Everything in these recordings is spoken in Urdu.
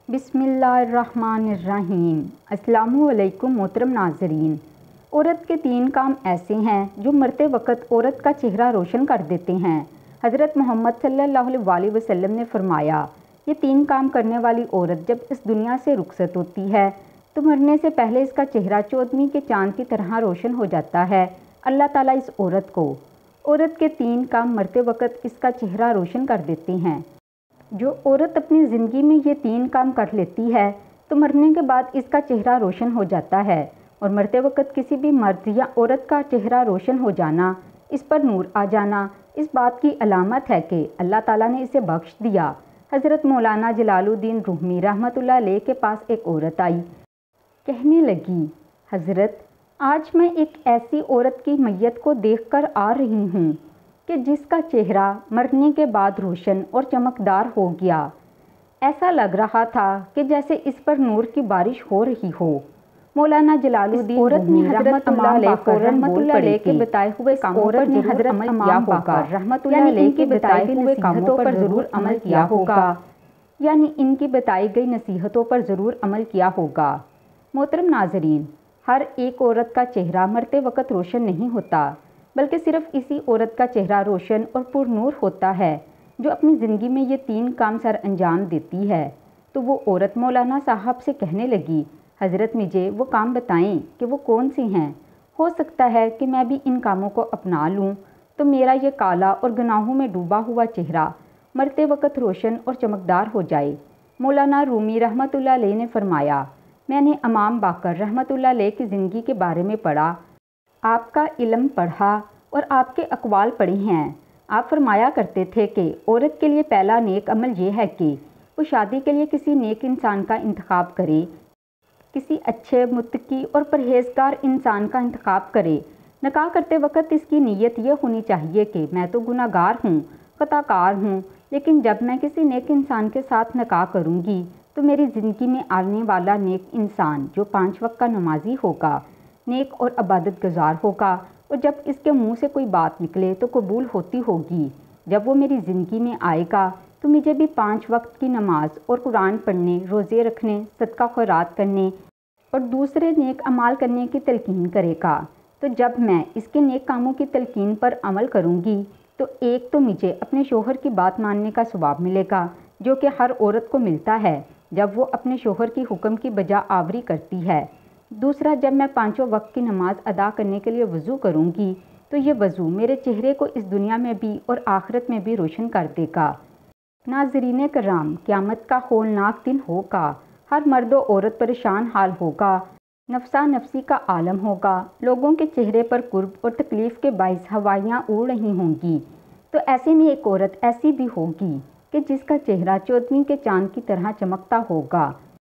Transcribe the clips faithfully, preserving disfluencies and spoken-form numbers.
بسم اللہ الرحمن الرحیم۔ السلام علیکم محترم ناظرین۔ عورت کے تین کام ایسے ہیں جو مرتے وقت عورت کا چہرہ روشن کر دیتے ہیں۔ حضرت محمد صلی اللہ علیہ وسلم نے فرمایا، یہ تین کام کرنے والی عورت جب اس دنیا سے رخصت ہوتی ہے تو مرنے سے پہلے اس کا چہرہ چودھویں کے چاند کی طرح روشن ہو جاتا ہے۔ اللہ تعالیٰ اس عورت کو عورت کے تین کام مرتے وقت اس کا چہرہ روشن کر دیتے ہیں۔ جو عورت اپنی زندگی میں یہ تین کام کر لیتی ہے تو مرنے کے بعد اس کا چہرہ روشن ہو جاتا ہے، اور مرتے وقت کسی بھی مرد یا عورت کا چہرہ روشن ہو جانا، اس پر نور آ جانا، اس بات کی علامت ہے کہ اللہ تعالیٰ نے اسے بخش دیا۔ حضرت مولانا جلال الدین رومی رحمۃ اللہ علیہ کے پاس ایک عورت آئی، کہنے لگی، حضرت آج میں ایک ایسی عورت کی میت کو دیکھ کر آ رہی ہوں کہ جس کا چہرہ مرنے کے بعد روشن اور چمکدار ہو گیا۔ ایسا لگ رہا تھا کہ جیسے اس پر نور کی بارش ہو رہی ہو۔ مولانا جلال الدین عورت نے حضرت اللہ علیہ رحمۃ اللہ علیہ کے بتائے ہوئے کاموں پر ضرور عمل کیا ہوگا، رحمۃ اللہ علیہ کے بتائے ہوئے کاموں پر ضرور عمل کیا ہوگا، یعنی ان کی بتائی گئی نصیحتوں پر ضرور عمل کیا ہوگا۔ محترم ناظرین، ہر ایک عورت کا چہرہ مرتے وقت روشن نہیں ہوتا، بلکہ صرف اسی عورت کا چہرہ روشن اور پر نور ہوتا ہے جو اپنی زندگی میں یہ تین کام سر انجام دیتی ہے۔ تو وہ عورت مولانا صاحب سے کہنے لگی، حضرت مجھے وہ کام بتائیں کہ وہ کون سی ہیں، ہو سکتا ہے کہ میں بھی ان کاموں کو اپنا لوں تو میرا یہ کالا اور گناہوں میں ڈوبا ہوا چہرہ مرتے وقت روشن اور چمکدار ہو جائے۔ مولانا رومی رحمۃ اللہ علیہ نے فرمایا، میں نے امام باقر رحمۃ اللہ علیہ کی زندگی کے بارے میں پڑھا، آپ کا علم پڑھا اور آپ کے اقوال پڑھے ہیں۔ آپ فرمایا کرتے تھے کہ عورت کے لیے پہلا نیک عمل یہ ہے کہ وہ شادی کے لیے کسی نیک انسان کا انتخاب کرے، کسی اچھے متقی اور پرہیزگار انسان کا انتخاب کرے۔ نکاح کرتے وقت اس کی نیت یہ ہونی چاہیے کہ میں تو گناہ گار ہوں، خطا کار ہوں، لیکن جب میں کسی نیک انسان کے ساتھ نکاح کروں گی تو میری زندگی میں آنے والا نیک انسان جو پانچ وقت کا نمازی ہوگا، نیک اور عبادت گزار ہوگا، اور جب اس کے منہ سے کوئی بات نکلے تو قبول ہوتی ہوگی۔ جب وہ میری زندگی میں آئے گا تو مجھے بھی پانچ وقت کی نماز اور قرآن پڑھنے، روزے رکھنے، صدقہ خیرات کرنے اور دوسرے نیک اعمال کرنے کی تلقین کرے گا۔ تو جب میں اس کے نیک کاموں کی تلقین پر عمل کروں گی تو ایک تو مجھے اپنے شوہر کی بات ماننے کا ثواب ملے گا جو کہ ہر عورت کو ملتا ہے جب وہ اپنے شوہر کی حکم کی بجا آوری کرتی ہے۔ دوسرا، جب میں پانچوں وقت کی نماز ادا کرنے کے لیے وضو کروں گی تو یہ وضو میرے چہرے کو اس دنیا میں بھی اور آخرت میں بھی روشن کر دے گا۔ ناظرین کرام، قیامت کا ہولناک دن ہوگا، ہر مرد و عورت پریشان حال ہوگا، نفسا نفسی کا عالم ہوگا، لوگوں کے چہرے پر کرب اور تکلیف کے باعث ہوائیاں اڑ رہی ہوں گی۔ تو ایسے میں ایک عورت ایسی بھی ہوگی کہ جس کا چہرہ چودھویں کے چاند کی طرح چمکتا ہوگا۔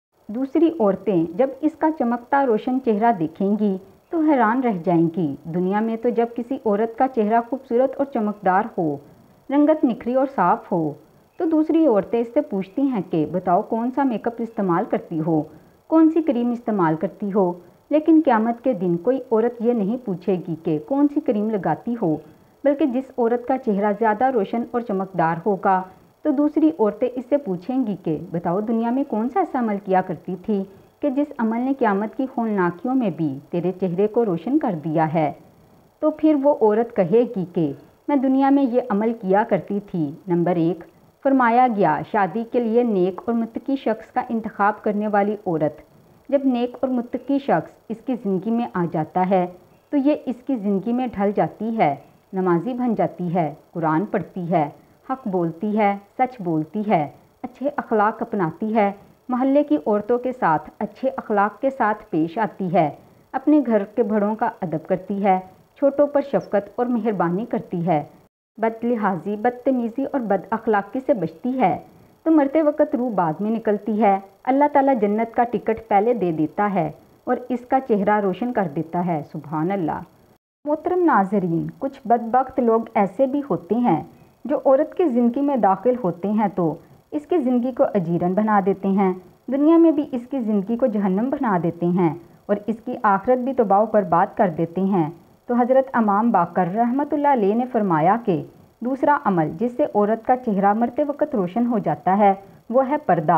دوسری عورتیں جب اس کا چمکتا روشن چہرہ دیکھیں گی تو حیران رہ جائیں گی۔ دنیا میں تو جب کسی عورت کا چہرہ خوبصورت اور چمکدار ہو، رنگت نکھری اور صاف ہو، تو دوسری عورتیں اس سے پوچھتی ہیں کہ بتاؤ کون سا میک اپ استعمال کرتی ہو، کون سی کریم استعمال کرتی ہو۔ لیکن قیامت کے دن کوئی عورت یہ نہیں پوچھے گی کہ کون سی کریم لگاتی ہو، بلکہ جس عورت کا چہرہ زیادہ روشن اور چمکدار ہوگا تو دوسری عورتیں اس سے پوچھیں گی کہ بتاؤ دنیا میں کون سا ایسا عمل کیا کرتی تھی کہ جس عمل نے قیامت کی ہولناکیوں میں بھی تیرے چہرے کو روشن کر دیا ہے۔ تو پھر وہ عورت کہے گی کہ میں دنیا میں یہ عمل کیا کرتی تھی۔ نمبر ایک، فرمایا گیا شادی کے لیے نیک اور متقی شخص کا انتخاب کرنے والی عورت، جب نیک اور متقی شخص اس کی زندگی میں آ جاتا ہے تو یہ اس کی زندگی میں ڈھل جاتی ہے، نمازی بن جاتی ہے، قرآن پڑھتی ہے، حق بولتی ہے، سچ بولتی ہے، اچھے اخلاق اپناتی ہے، محلے کی عورتوں کے ساتھ اچھے اخلاق کے ساتھ پیش آتی ہے، اپنے گھر کے بڑوں کا ادب کرتی ہے، چھوٹوں پر شفقت اور مہربانی کرتی ہے، بد لحاظی، بدتمیزی اور بد اخلاقی سے بچتی ہے، تو مرتے وقت روح بعد میں نکلتی ہے۔ اللہ تعالیٰ جنت کا ٹکٹ پہلے دے دیتا ہے اور اس کا چہرہ روشن کر دیتا ہے۔ سبحان اللہ۔ محترم ناظرین، کچھ بدبخت لوگ ایسے بھی ہوتے ہیں جو عورت کی زندگی میں داخل ہوتے ہیں تو اس کی زندگی کو اجیرن بنا دیتے ہیں، دنیا میں بھی اس کی زندگی کو جہنم بنا دیتے ہیں اور اس کی آخرت بھی تباہ و برباد کر دیتے ہیں۔ تو حضرت امام باقر رحمۃ اللہ علیہ نے فرمایا کہ دوسرا عمل جس سے عورت کا چہرہ مرتے وقت روشن ہو جاتا ہے وہ ہے پردہ۔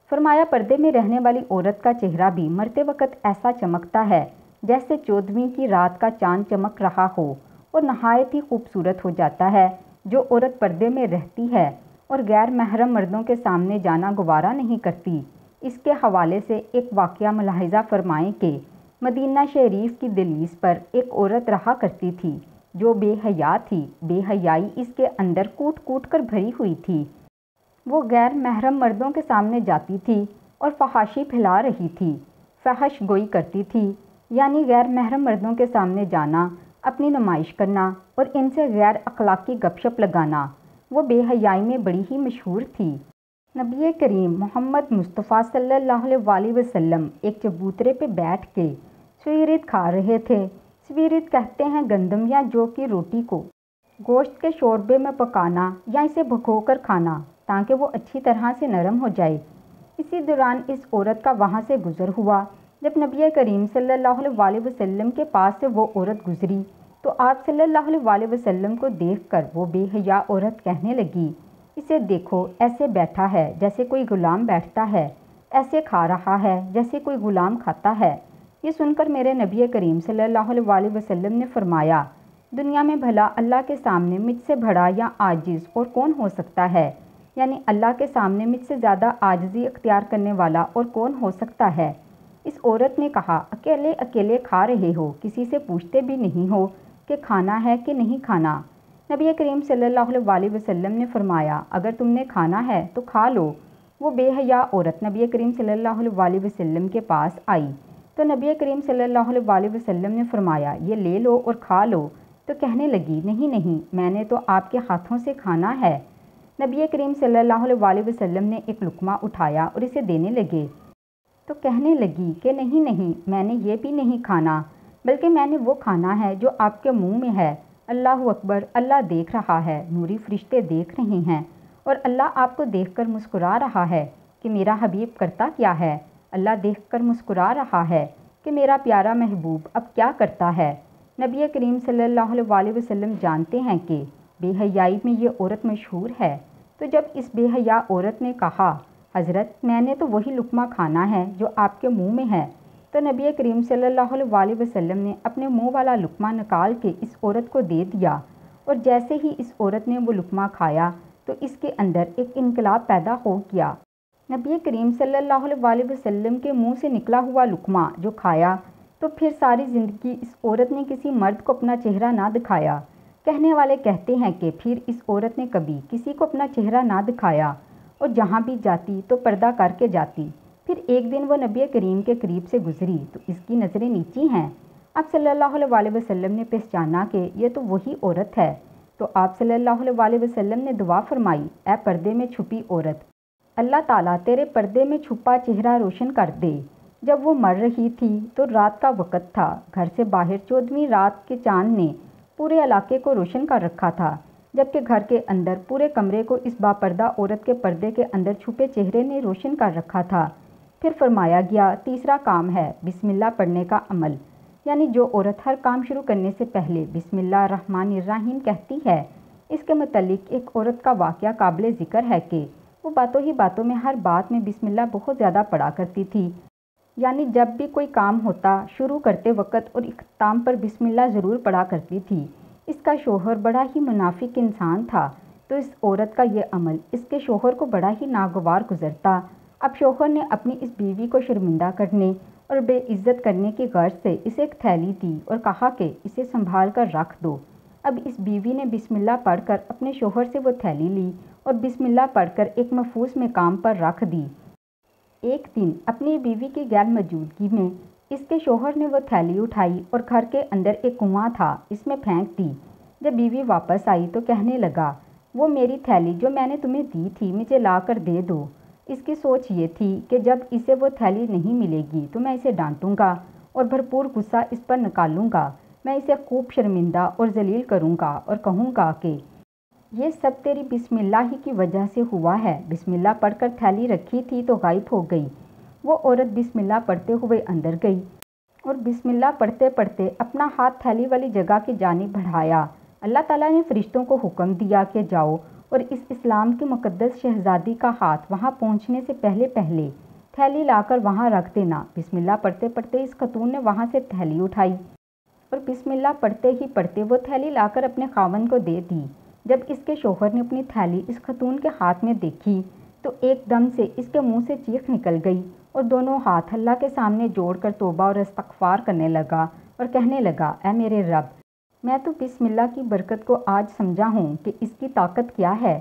فرمایا پردے میں رہنے والی عورت کا چہرہ بھی مرتے وقت ایسا چمکتا ہے جیسے چودھویں کی رات کا چاند چمک رہا ہو اور نہایت ہی خوبصورت ہو جاتا ہے۔ جو عورت پردے میں رہتی ہے اور غیر محرم مردوں کے سامنے جانا گوارا نہیں کرتی، اس کے حوالے سے ایک واقعہ ملاحظہ فرمائیں کہ مدینہ شریف کی دہلیز پر ایک عورت رہا کرتی تھی جو بے حیا تھی۔ بے حیائی اس کے اندر کوٹ کوٹ کر بھری ہوئی تھی۔ وہ غیر محرم مردوں کے سامنے جاتی تھی اور فحاشی پھیلا رہی تھی، فحش گوئی کرتی تھی، یعنی غیر محرم مردوں کے سامنے جانا، اپنی نمائش کرنا اور ان سے غیر اخلاقی گپ شپ لگانا۔ وہ بے حیائی میں بڑی ہی مشہور تھی۔ نبی کریم محمد مصطفیٰ صلی اللہ علیہ وسلم ایک چبوترے پہ بیٹھ کے سویرت کھا رہے تھے۔ سویرت کہتے ہیں گندم یا جو کی روٹی کو گوشت کے شوربے میں پکانا یا اسے بھگو کر کھانا تاکہ وہ اچھی طرح سے نرم ہو جائے۔ اسی دوران اس عورت کا وہاں سے گزر ہوا۔ جب نبی کریم صلی اللہ علیہ وسلم کے پاس سے وہ عورت گزری تو آپ صلی اللہ علیہ وسلم کو دیکھ کر وہ بے حیا عورت کہنے لگی، اسے دیکھو، ایسے بیٹھا ہے جیسے کوئی غلام بیٹھتا ہے، ایسے کھا رہا ہے جیسے کوئی غلام کھاتا ہے۔ یہ سن کر میرے نبی کریم صلی اللہ علیہ وسلم نے فرمایا، دنیا میں بھلا اللہ کے سامنے مجھ سے بڑا یا عاجز اور کون ہو سکتا ہے؟ یعنی اللہ کے سامنے مجھ سے زیادہ عاجزی اختیار کرنے والا اور کون ہو سکتا ہے؟ اس عورت نے کہا، اکیلے اکیلے کھا رہے ہو، کسی سے پوچھتے بھی نہیں ہو کہ کھانا ہے کہ نہیں کھانا۔ نبی کریم صلی اللہ علیہ وسلم نے فرمایا، اگر تم نے کھانا ہے تو کھا لو۔ وہ بے حیا عورت نبی کریم صلی اللہ علیہ وسلم کے پاس آئی تو نبی کریم صلی اللہ علیہ وسلم نے فرمایا، یہ لے لو اور کھا لو۔ تو کہنے لگی، نہیں نہیں، میں نے تو آپ کے ہاتھوں سے کھانا ہے۔ نبی کریم صلی اللہ علیہ وسلم نے ایک لقمہ اٹھایا اور اسے دینے لگے تو کہنے لگی کہ نہیں نہیں، میں نے یہ بھی نہیں کھانا، بلکہ میں نے وہ کھانا ہے جو آپ کے منہ میں ہے۔ اللہ اکبر، اللہ دیکھ رہا ہے، نوری فرشتے دیکھ رہے ہیں اور اللہ آپ کو دیکھ کر مسکرا رہا ہے کہ میرا حبیب کرتا کیا ہے۔ اللہ دیکھ کر مسکرا رہا ہے کہ میرا پیارا محبوب اب کیا کرتا ہے۔ نبی کریم صلی اللہ علیہ وسلم جانتے ہیں کہ بے حیائی میں یہ عورت مشہور ہے، تو جب اس بے حیا عورت نے کہا، حضرت میں نے تو وہی لقمہ کھانا ہے جو آپ کے منہ میں ہے، تو نبی کریم صلی اللہ علیہ وسلم نے اپنے منہ والا لقمہ نکال کے اس عورت کو دے دیا، اور جیسے ہی اس عورت نے وہ لقمہ کھایا تو اس کے اندر ایک انقلاب پیدا ہو گیا۔ نبی کریم صلی اللہ علیہ وسلم کے منہ سے نکلا ہوا لقمہ جو کھایا تو پھر ساری زندگی اس عورت نے کسی مرد کو اپنا چہرہ نہ دکھایا۔ کہنے والے کہتے ہیں کہ پھر اس عورت نے کبھی کسی کو اپنا چہرہ نہ دکھایا اور جہاں بھی جاتی تو پردہ کر کے جاتی۔ پھر ایک دن وہ نبی کریم کے قریب سے گزری تو اس کی نظریں نیچی ہیں۔ آپ صلی اللہ علیہ وسلم نے پہچانا کہ یہ تو وہی عورت ہے، تو آپ صلی اللہ علیہ وسلم نے دعا فرمائی، اے پردے میں چھپی عورت، اللہ تعالیٰ تیرے پردے میں چھپا چہرہ روشن کر دے۔ جب وہ مر رہی تھی تو رات کا وقت تھا۔ گھر سے باہر چودھویں رات کے چاند نے پورے علاقے کو روشن کر رکھا تھا، جبکہ گھر کے اندر پورے کمرے کو اس باپردہ عورت کے پردے کے اندر چھپے چہرے نے روشن کر رکھا تھا۔ پھر فرمایا گیا، تیسرا کام ہے بسم اللہ پڑھنے کا عمل، یعنی جو عورت ہر کام شروع کرنے سے پہلے بسم اللہ الرحمن الرحیم کہتی ہے۔ اس کے متعلق ایک عورت کا واقعہ قابل ذکر ہے کہ وہ باتوں ہی باتوں میں ہر بات میں بسم اللہ بہت زیادہ پڑھا کرتی تھی، یعنی جب بھی کوئی کام ہوتا شروع کرتے وقت اور اختتام پر بسم اللہ ضرور پڑھا کرتی تھی۔ اس کا شوہر بڑا ہی منافق انسان تھا، تو اس عورت کا یہ عمل اس کے شوہر کو بڑا ہی ناگوار گزرتا۔ اب شوہر نے اپنی اس بیوی کو شرمندہ کرنے اور بے عزت کرنے کی غرض سے اسے ایک تھیلی دی اور کہا کہ اسے سنبھال کر رکھ دو۔ اب اس بیوی نے بسم اللہ پڑھ کر اپنے شوہر سے وہ تھیلی لی اور بسم اللہ پڑھ کر ایک محفوظ مقام پر رکھ دی۔ ایک دن اپنی بیوی کی غیر موجودگی میں اس کے شوہر نے وہ تھیلی اٹھائی اور گھر کے اندر ایک کنواں تھا اس میں پھینک دی۔ جب بیوی واپس آئی تو کہنے لگا، وہ میری تھیلی جو میں نے تمہیں دی تھی مجھے لا کر دے دو۔ اس کی سوچ یہ تھی کہ جب اسے وہ تھیلی نہیں ملے گی تو میں اسے ڈانٹوں گا اور بھرپور غصہ اس پر نکالوں گا، میں اسے خوب شرمندہ اور ذلیل کروں گا اور کہوں گا کہ یہ سب تیری بسم اللہ ہی کی وجہ سے ہوا ہے۔ بسم اللہ پڑھ کر تھیلی رکھی تھی تو غائب ہو گئی۔ وہ عورت بسم اللہ پڑھتے ہوئے اندر گئی اور بسم اللہ پڑھتے پڑھتے اپنا ہاتھ تھیلی والی جگہ کی جانب بڑھایا۔ اللہ تعالیٰ نے فرشتوں کو حکم دیا کہ جاؤ اور اس اسلام کی مقدس شہزادی کا ہاتھ وہاں پہنچنے سے پہلے پہلے تھیلی لا کر وہاں رکھ دینا۔ بسم اللہ پڑھتے پڑھتے اس خاتون نے وہاں سے تھیلی اٹھائی اور بسم اللہ پڑھتے ہی پڑھتے وہ تھیلی لا کر اپنے خاوند کو دے دی۔ جب اس کے شوہر نے اپنی تھیلی اس خاتون کے ہاتھ میں دیکھی تو ایک دم سے اس کے منہ سے چیخ نکل گئی اور دونوں ہاتھ اللہ کے سامنے جوڑ کر توبہ اور استغفار کرنے لگا اور کہنے لگا، اے میرے رب، میں تو بسم اللہ کی برکت کو آج سمجھا ہوں کہ اس کی طاقت کیا ہے۔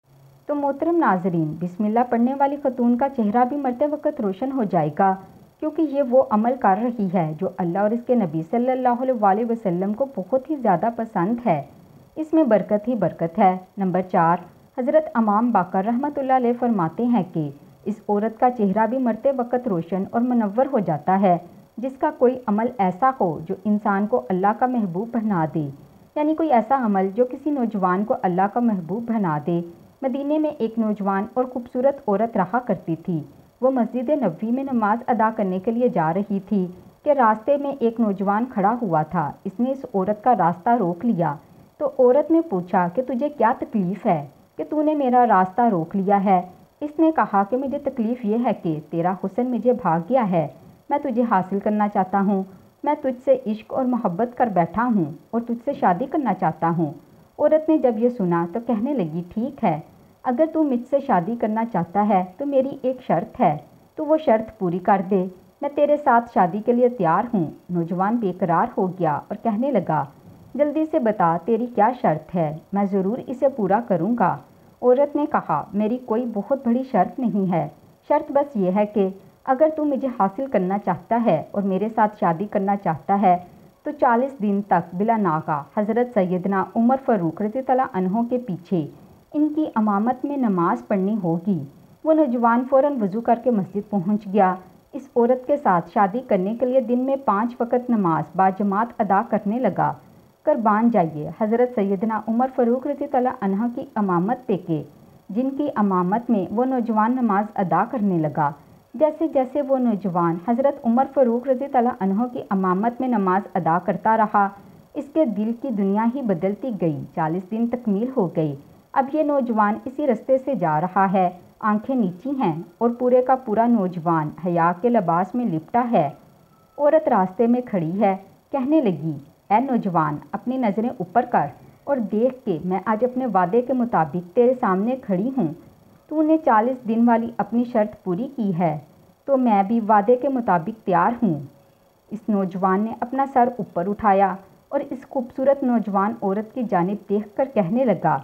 تو محترم ناظرین، بسم اللہ پڑھنے والی خاتون کا چہرہ بھی مرتے وقت روشن ہو جائے گا، کیونکہ یہ وہ عمل کر رہی ہے جو اللہ اور اس کے نبی صلی اللہ علیہ وسلم کو بہت ہی زیادہ پسند ہے۔ اس میں برکت ہی برکت ہے۔ نمبر چار، حضرت امام باقر رحمۃ اللہ علیہ فرماتے ہیں کہ اس عورت کا چہرہ بھی مرتے وقت روشن اور منور ہو جاتا ہے جس کا کوئی عمل ایسا ہو جو انسان کو اللہ کا محبوب بنا دے، یعنی کوئی ایسا عمل جو کسی نوجوان کو اللہ کا محبوب بنا دے۔ مدینے میں ایک نوجوان اور خوبصورت عورت رہا کرتی تھی۔ وہ مسجد نبوی میں نماز ادا کرنے کے لیے جا رہی تھی کہ راستے میں ایک نوجوان کھڑا ہوا تھا۔ اس نے اس عورت کا راستہ روک لیا تو عورت نے پوچھا کہ تجھے کیا تکلیف ہے کہ تو نے میرا راستہ روک لیا ہے؟ اس نے کہا کہ مجھے تکلیف یہ ہے کہ تیرا حسن مجھے بھاگ گیا ہے، میں تجھے حاصل کرنا چاہتا ہوں، میں تجھ سے عشق اور محبت کر بیٹھا ہوں اور تجھ سے شادی کرنا چاہتا ہوں۔ عورت نے جب یہ سنا تو کہنے لگی، ٹھیک ہے، اگر تو مجھ سے شادی کرنا چاہتا ہے تو میری ایک شرط ہے، تو وہ شرط پوری کر دے، میں تیرے ساتھ شادی کے لیے تیار ہوں۔ نوجوان بے قرار ہو گیا اور کہنے لگا، جلدی سے بتا تیری کیا شرط ہے، میں ضرور اسے پورا کروں گا۔ عورت نے کہا، میری کوئی بہت بڑی شرط نہیں ہے، شرط بس یہ ہے کہ اگر تو مجھے حاصل کرنا چاہتا ہے اور میرے ساتھ شادی کرنا چاہتا ہے تو چالیس دن تک بلا ناغہ حضرت سیدنا عمر فاروق رضی اللہ عنہ کے پیچھے ان کی امامت میں نماز پڑھنی ہوگی۔ وہ نوجوان فوراً وضو کر کے مسجد پہنچ گیا۔ اس عورت کے ساتھ شادی کرنے کے لیے دن میں پانچ وقت نماز باجماعت ادا کرنے لگا۔ قربان جائیے حضرت سیدنا عمر فاروق رضی اللہ عنہ کی امامت پہ کہ جن کی امامت میں وہ نوجوان نماز ادا کرنے لگا۔ جیسے جیسے وہ نوجوان حضرت عمر فاروق رضی اللہ عنہ کی امامت میں نماز ادا کرتا رہا، اس کے دل کی دنیا ہی بدلتی گئی۔ چالیس دن تکمیل ہو گئی۔ اب یہ نوجوان اسی رستے سے جا رہا ہے، آنکھیں نیچی ہیں اور پورے کا پورا نوجوان حیا کے لباس میں لپٹا ہے۔ عورت راستے میں کھڑی ہے، کہنے لگی، اے نوجوان، اپنی نظریں اوپر کر اور دیکھ کہ میں آج اپنے وعدے کے مطابق تیرے سامنے کھڑی ہوں۔ تو نے چالیس دن والی اپنی شرط پوری کی ہے تو میں بھی وعدے کے مطابق تیار ہوں۔ اس نوجوان نے اپنا سر اوپر اٹھایا اور اس خوبصورت نوجوان عورت کی جانب دیکھ کر کہنے لگا،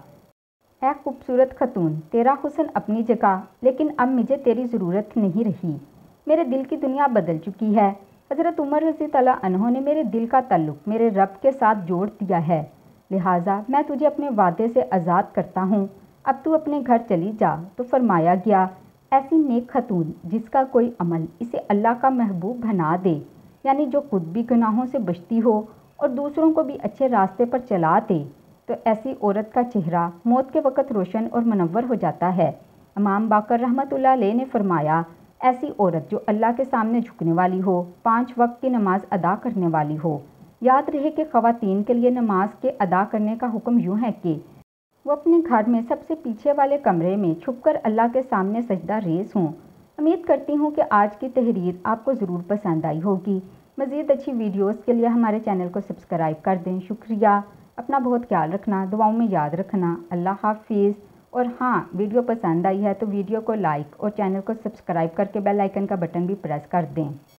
اے خوبصورت خاتون، تیرا حسن اپنی جگہ، لیکن اب مجھے تیری ضرورت نہیں رہی، میرے دل کی دنیا بدل چکی ہے۔ حضرت عمر رضی اللہ عنہ نے میرے دل کا تعلق میرے رب کے ساتھ جوڑ دیا ہے، لہٰذا میں تجھے اپنے وعدے سے آزاد کرتا ہوں، اب تو اپنے گھر چلی جا۔ تو فرمایا گیا، ایسی نیک خاتون جس کا کوئی عمل اسے اللہ کا محبوب بنا دے، یعنی جو خود بھی گناہوں سے بچتی ہو اور دوسروں کو بھی اچھے راستے پر چلا دے، تو ایسی عورت کا چہرہ موت کے وقت روشن اور منور ہو جاتا ہے۔ امام باقر رحمۃ اللہ علیہ نے فرمایا، ایسی عورت جو اللہ کے سامنے جھکنے والی ہو، پانچ وقت کی نماز ادا کرنے والی ہو۔ یاد رہے کہ خواتین کے لیے نماز کے ادا کرنے کا حکم یوں ہے کہ وہ اپنے گھر میں سب سے پیچھے والے کمرے میں چھپ کر اللہ کے سامنے سجدہ ریز ہوں۔ امید کرتی ہوں کہ آج کی تحریر آپ کو ضرور پسند آئی ہوگی۔ مزید اچھی ویڈیوز کے لیے ہمارے چینل کو سبسکرائب کر دیں۔ شکریہ۔ اپنا بہت خیال رکھنا، دعاؤں میں یاد رکھنا۔ اللہ حافظ۔ اور ہاں، ویڈیو پسند آئی ہے تو ویڈیو کو لائک اور چینل کو سبسکرائب کر کے بیل آئیکن کا بٹن بھی پریس کر دیں۔